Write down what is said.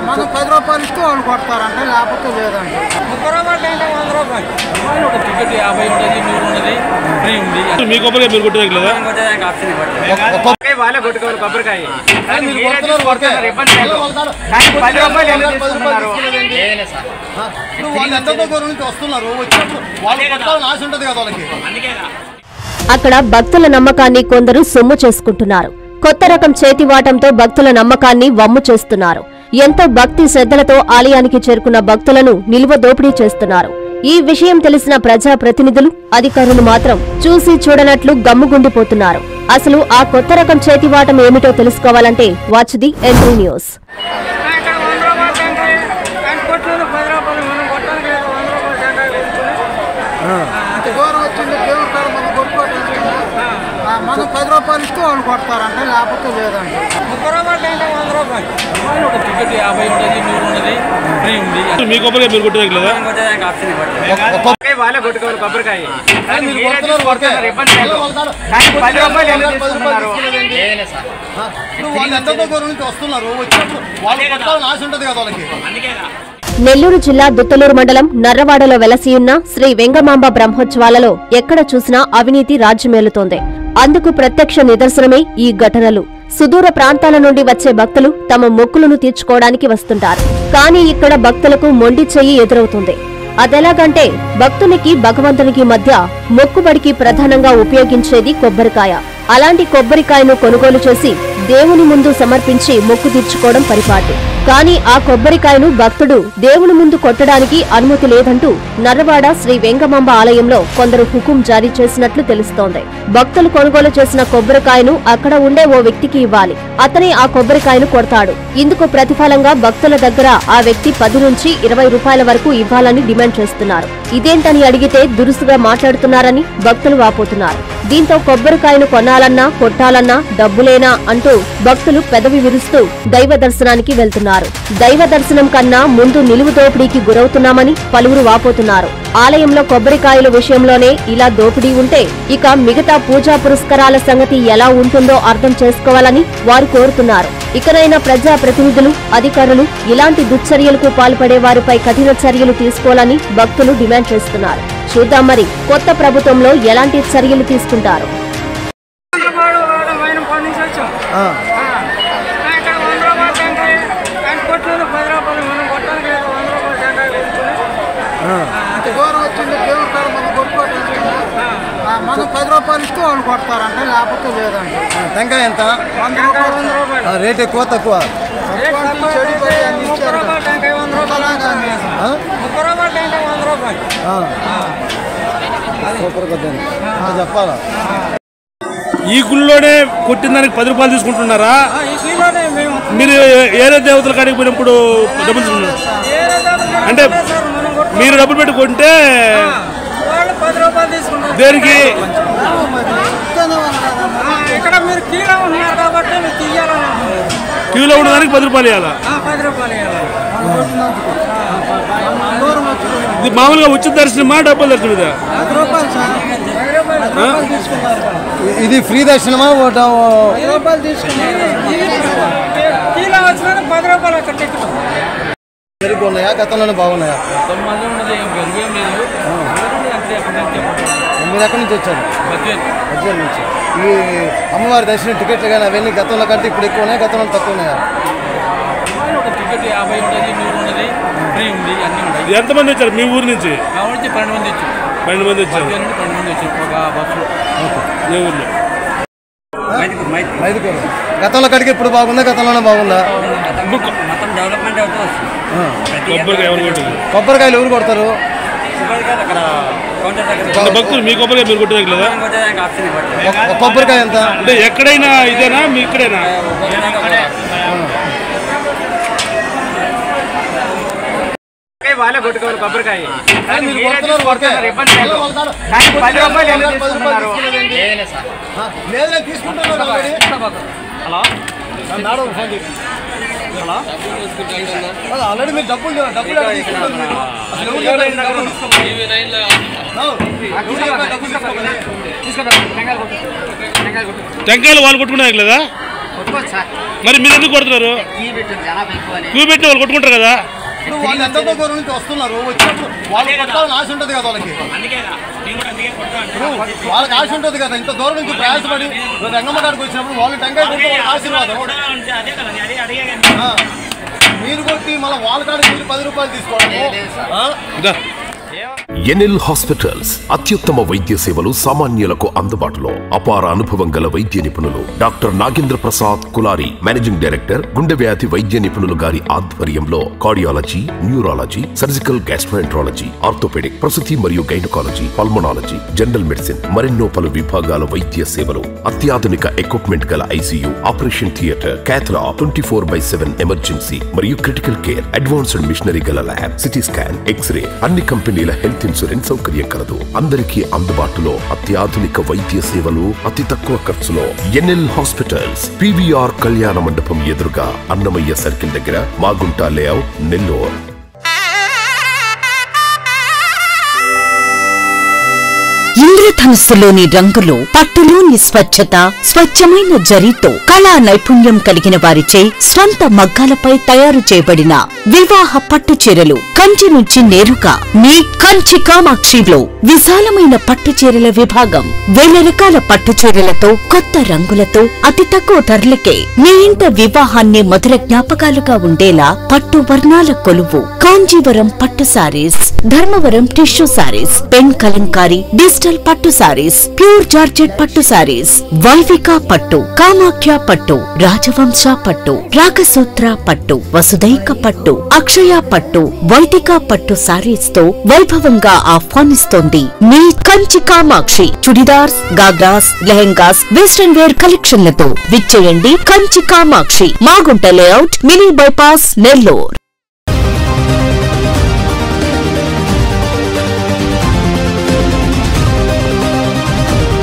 మనం 10 రూపాయలు ఇస్తే వాళ్ళు కొడతారంటే, లేకపోతే లేదండి. 30 రూపాయలు అంటే 100 రూపాయలు. ఒక టికెట్ 50 ఉంటుంది, 100 ఉంటుంది, ఫ్రీ ఉంది. మీ కొబ్బరికాయ మీరు కొట్టలేదు కదా? వాళ్ళే కొట్టుకోవాలి కొబ్బరికాయ. ఇబ్బంది లేదు. 10 రూపాయలు ఎందుకు తీసుకుంటున్నారు? అక్కడ భక్తుల నమ్మకాన్ని కొందరు సొమ్ము చేసుకుంటున్నారు. కొత్త రకం చేతివాటంతో భక్తుల నమ్మకాన్ని వమ్ము చేస్తున్నారు. ఎంతో భక్తి శ్రద్ధలతో ఆలయానికి చేరుకున్న భక్తులను నిలువ దోపిడీ చేస్తున్నారు. ఈ విషయం తెలిసిన ప్రజాప్రతినిధులు, అధికారులు మాత్రం చూసి చూడనట్లు గమ్ముగుండిపోతున్నారు. అసలు ఆ కొత్త రకం చేతివాటం ఏమిటో తెలుసుకోవాలంటే వాచ్ ది ఎంట్రీ న్యూస్. మనం 10 రూపాయలు ఇస్తే వాళ్ళు కొడతారంటే, లేకపోతే లేదండి. 30 రూపాయలు అంటే 100 రూపాయలు. ఒక టికెట్ 50 ఉంటుంది, 100 ఉంటుంది, ఫ్రీ ఉంది. మీ కొబ్బరికాయ మీరు కొట్టలేదు కదా? వాళ్ళే కొట్టుకోవాలి కొబ్బరికాయ. ఇబ్బంది లేదు. 10 రూపాయలు ఎందుకు తీసుకుంటున్నారు? నెల్లూరు జిల్లా దుత్తలూరు మండలం నర్రవాడలో వెలసియున్న శ్రీ వెంగమాంబ బ్రహ్మోత్సవాలలో ఎక్కడ చూసినా అవినీతి రాజ్యమేలుతోంది. అందుకు ప్రత్యక్ష నిదర్శనమే ఈ ఘటనలు. సుదూర ప్రాంతాల నుండి వచ్చే భక్తులు తమ మొక్కులను తీర్చుకోవడానికి వస్తుంటారు. కానీ ఇక్కడ భక్తులకు మొండి చెయ్యి ఎదురవుతుంది. అదెలాగంటే భక్తునికి భగవంతునికి మధ్య మొక్కుబడికి ప్రధానంగా ఉపయోగించేది కొబ్బరికాయ. అలాంటి కొబ్బరికాయను కొనుగోలు చేసి దేవుని ముందు సమర్పించి మొక్కు తీర్చుకోవడం పరిపాటి. కానీ ఆ కొబ్బరికాయను భక్తుడు దేవుని ముందు కొట్టడానికి అనుమతి లేదంటూ నర్రవాడ శ్రీ వెంగమాంబ ఆలయంలో కొందరు హుకుం జారీ చేసినట్లు తెలుస్తోంది. భక్తులు కొనుగోలు చేసిన కొబ్బరికాయను అక్కడ ఉండే ఓ వ్యక్తికి ఇవ్వాలి. అతనే ఆ కొబ్బరికాయను కొడతాడు. ఇందుకు ప్రతిఫలంగా భక్తుల దగ్గర ఆ వ్యక్తి 10 నుంచి 20 రూపాయల వరకు ఇవ్వాలని డిమాండ్ చేస్తున్నారు. ఇదేంటని అడిగితే దురుసుగా మాట్లాడుతున్నారని భక్తులు వాపోతున్నారు. దీంతో కొబ్బరికాయను కొనాలన్నా కొట్టాలన్నా డబ్బులేనా అంటూ భక్తులు పెదవి విరుస్తూ దైవ దర్శనానికి వెళ్తున్నారు. దైవ దర్శనం కన్నా ముందు నిలువు దోపిడీకి గురవుతున్నామని పలువురు వాపోతున్నారు. ఆలయంలో కొబ్బరికాయల విషయంలోనే ఇలా దోపిడీ ఉంటే ఇక మిగతా పూజా పురస్కారాల సంగతి ఎలా ఉంటుందో అర్థం చేసుకోవాలని వారు కోరుతున్నారు. ఇకనైనా ప్రజా ప్రతినిధులు, అధికారులు ఇలాంటి దుశ్చర్యలకు పాల్పడే వారిపై కఠిన చర్యలు తీసుకోవాలని భక్తులు డిమాండ్ చేస్తున్నారు. చూద్దాం మరి కొత్త ప్రభుత్వంలో ఎలాంటి చర్యలు తీసుకుంటారు. మనం 10 రూపాయలు ఇస్తే వాళ్ళు కొడతారంటే, లేకపోతే లేదండి. టెంకాయ ఎంత? 100 రూపాయలు. రేట్ ఎక్కువ తక్కువ? చెప్పాలా? ఈ గుళ్ళోనే కొట్టిన దానికి 10 రూపాయలు తీసుకుంటున్నారా? మీరు ఏరే దేవతల కాడికి పోయినప్పుడు డబ్బులు తీసుకుంటున్నారు అంటే మీరు డబ్బులు పెట్టి కొంటే దేనికి? క్యూలో ఉన్నదానికి 10 రూపాయలు ఇవ్వాలా? ఇది మామూలుగా ఉచిత దర్శనమా డబ్బుల దర్శనం? ఇది ఫ్రీ దర్శనమా? ఉన్నాయా? గతంలోనే బాగున్నాయా? మీరు ఎక్కడి నుంచి వచ్చారు? బడ్జెట్ నుంచి. ఈ అమ్మవారి దర్శనం టికెట్లు కానీ అవన్నీ గతంలో కంటే ఇప్పుడు ఎక్కువ ఉన్నాయి, గతంలో తక్కువ ఉన్నాయా? టికెట్ 50 ఉంటుంది, 100 ఉంటుంది, ఫ్రీ ఉంది, అన్ని ఉంటాయి. ఎంతమంది వచ్చారు మీ ఊరు నుంచి? మా ఊరి నుంచి 12 మంది వచ్చారు. 12 మంది వచ్చారు. 12 మంది వచ్చారు ఒక బస్సులో. ఏ ఊర్లో? మైదుకూరు. గతంలో కడికి ఇప్పుడు బాగుందా? గతంలోనే బాగుందా? మొత్తం డెవలప్మెంట్ అవుతూ వస్తుంది. కొబ్బరికాయలు ఎవరు కొడతారు? భక్తులు మీ కొబ్బరికాయ మీరు కొట్టలేదు కదా? కొబ్బరికాయ ఎంత? అంటే ఎక్కడైనా ఇదేనా? మీ ఇక్కడైనా? వాళ్ళే కొట్టుకోవాలి కొబ్బరికాయ. ఇబ్బంది లేదు. 10 రూపాయలు ఎందుకు తీసుకుంటున్నారు? ఆల్రెడీ మీరు డబ్బులు టెంకాయలు వాళ్ళు కొట్టుకున్నారు లేదా? మరి మీరు ఎందుకు కొడుతున్నారు? క్యూ పెట్టి వాళ్ళు కొట్టుకుంటారు కదా. వాళ్ళు ఎంతో దూరం నుంచి వస్తున్నారు, వచ్చినప్పుడు వాళ్ళకి కొట్టాలని ఆశ ఉంటుంది కదా వాళ్ళకి. వాళ్ళకి ఆశ ఉంటుంది కదా, ఇంత దూరం నుంచి ప్రయాసపడి రంగమ్మ గారికి వచ్చినప్పుడు వాళ్ళు టెంకాయ కొట్టి ఆశీర్వాదం. మీరు కొట్టి మళ్ళీ వాళ్ళ కాడికి వెళ్ళి 10 రూపాయలు తీసుకోవడం. ఎన్ఎల్ హాస్పిటల్స్ అత్యుత్తమ వైద్య సేవలు సామాన్యులకు అందుబాటులో. అపార అనుభవం గల వైద్య నిపుణులు doctor Nagendra Prasad Kulari, managing director, గుండె వ్యాధి వైద్య నిపుణులు గారి ఆధ్వర్యంలో cardiology, neurology, surgical gastroenterology, orthopaedic, ప్రసూతి మరియు గైనకాలజీ, పల్మనాలజీ, జనరల్ మెడిసిన్ మరెన్నో పలు విభాగాల వైద్య సేవలు. అత్యాధునిక ఎక్విప్మెంట్ గల ICU, operation theatre, cath lab, 24/7 emergency మరియు క్రిటికల్ కేర్, అడ్వాన్స్డ్ మిషనరీ గల ల్యాబ్, సిటీ స్కాన్, ఎక్స్రే, అన్ని కంపెనీల హెల్త్ ఇన్సూరెన్స్ సౌకర్యం కలదు. అందరికీ అందుబాటులో అత్యాధునిక వైద్య సేవలు అతి తక్కువ ఖర్చులో. ఎన్ఎల్ హాస్పిటల్స్, పివిఆర్ కళ్యాణ మండపం ఎదురుగా, అన్నమయ్య సర్కిల్ దగ్గర, మాగుంట లేఅవుట్, నెల్లూరు. ఇంద్రధనుస్సులోని రంగులు, పట్టులోని స్వచ్ఛత, స్వచ్ఛమైన జరీతో కళా నైపుణ్యం కలిగిన వారిచే స్వంత మగ్గాలపై తయారు చేయబడిన వివాహ పట్టు చీరలు కంచి నుంచి నేరుగా మీ కంచి కామాక్షిలో విశాలమైన పట్టు చీరల విభాగం. వేల రకాల పట్టు చీరలతో, కొత్త రంగులతో, అతి తక్కువ ధరలకే మీ ఇంట వివాహాన్ని మధుర జ్ఞాపకాలుగా ఉండేలా పట్టు వర్ణాల కొలువు. కాంజీవరం పట్టు saris, Dharmavaram tissue saris, pen kalamkari, digital పట్టు సారీస్, ప్యూర్ జార్జెట్ పట్టు సారీస్, వైవిక పట్టు, కామాఖ్య పట్టు, రాజవంశ పట్టు, రాగసూత్ర పట్టు, వసుదైక పట్టు, అక్షయ పట్టు, వైదిక పట్టు సారీస్ తో వైభవంగా ఆహ్వానిస్తోంది మీ కంచి కామాక్షి. చుడిదార్స్, గాగ్రాస్, లెహెంగాస్, వెస్టర్న్ వేర్ కలెక్షన్లతో విచ్చేయండి Kanchi Kamakshi, Magunta layout, mini bypass, Nellore.